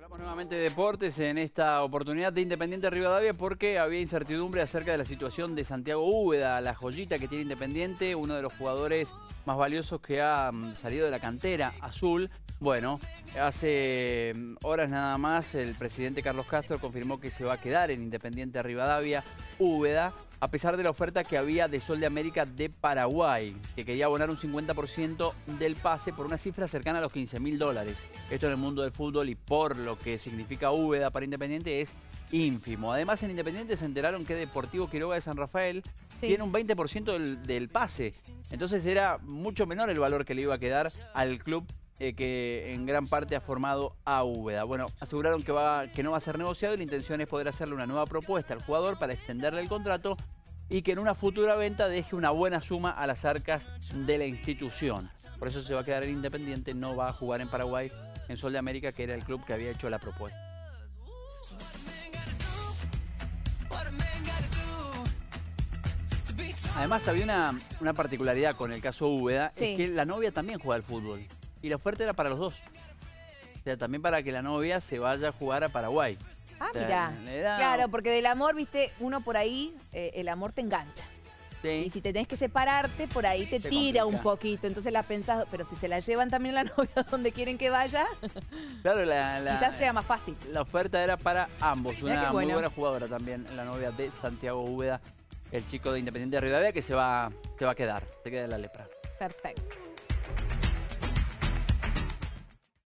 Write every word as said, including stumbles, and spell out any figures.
Hablamos nuevamente de deportes en esta oportunidad de Independiente Rivadavia porque había incertidumbre acerca de la situación de Santiago Úbeda, la joyita que tiene Independiente, uno de los jugadores más valiosos que ha salido de la cantera azul. Bueno, hace horas nada más el presidente Carlos Castro confirmó que se va a quedar en Independiente Rivadavia Úbeda, a pesar de la oferta que había de Sol de América de Paraguay, que quería abonar un cincuenta por ciento del pase por una cifra cercana a los quince mil dólares. Esto en el mundo del fútbol y por lo que significa Úbeda para Independiente es ínfimo. Además, en Independiente se enteraron que Deportivo Quiroga de San Rafael sí. tiene un veinte por ciento del, del pase. Entonces era mucho menor el valor que le iba a quedar al club Eh, que en gran parte ha formado a Úbeda. Bueno, aseguraron que, va, que no va a ser negociado y la intención es poder hacerle una nueva propuesta al jugador para extenderle el contrato y que en una futura venta deje una buena suma a las arcas de la institución. Por eso se va a quedar en Independiente, no va a jugar en Paraguay, en Sol de América, que era el club que había hecho la propuesta. Además había una, una particularidad con el caso Úbeda, sí. es que la novia también juega al fútbol. Y la oferta era para los dos. O sea, también para que la novia se vaya a jugar a Paraguay. Ah, o sea, mirá. Era... Claro, porque del amor, viste, uno por ahí, eh, el amor te engancha. Sí. Y si te tenés que separarte, por ahí te se tira complica. un poquito. Entonces la pensás, pero si se la llevan también la novia donde quieren que vaya, claro, la, la, quizás sea más fácil. La oferta era para ambos. Una bueno. muy buena jugadora también, la novia de Santiago Úbeda, el chico de Independiente de Rivadavia, que se va, se va a quedar, se queda en la lepra. Perfecto.